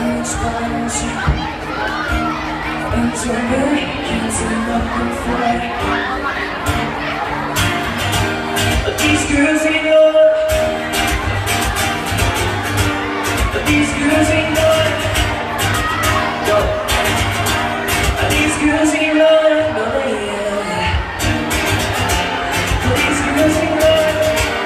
These girls ain't loyal. These girls ain't loyal. No. These girls ain't loyal. No, yeah. These girls ain't loyal.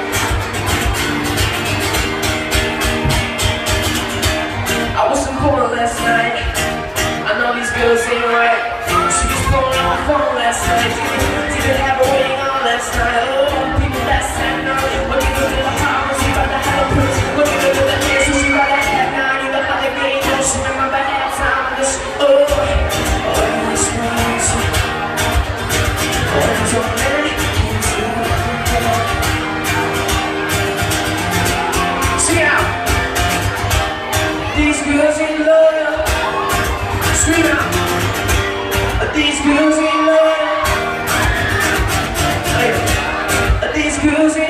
I was in porn last night. I know these girls ain't right. She was blowing on my phone last night. Didn't have a wedding on last night. Oh, people last night. No, when you look at the house, you got to have a person. When you look at the dance, you got to have nine. You got to get emotion. Remember that time. This, oh, this one's on me. See out. These girls ain't loyal. Scream out. These girls ain't loyal. These girls ain't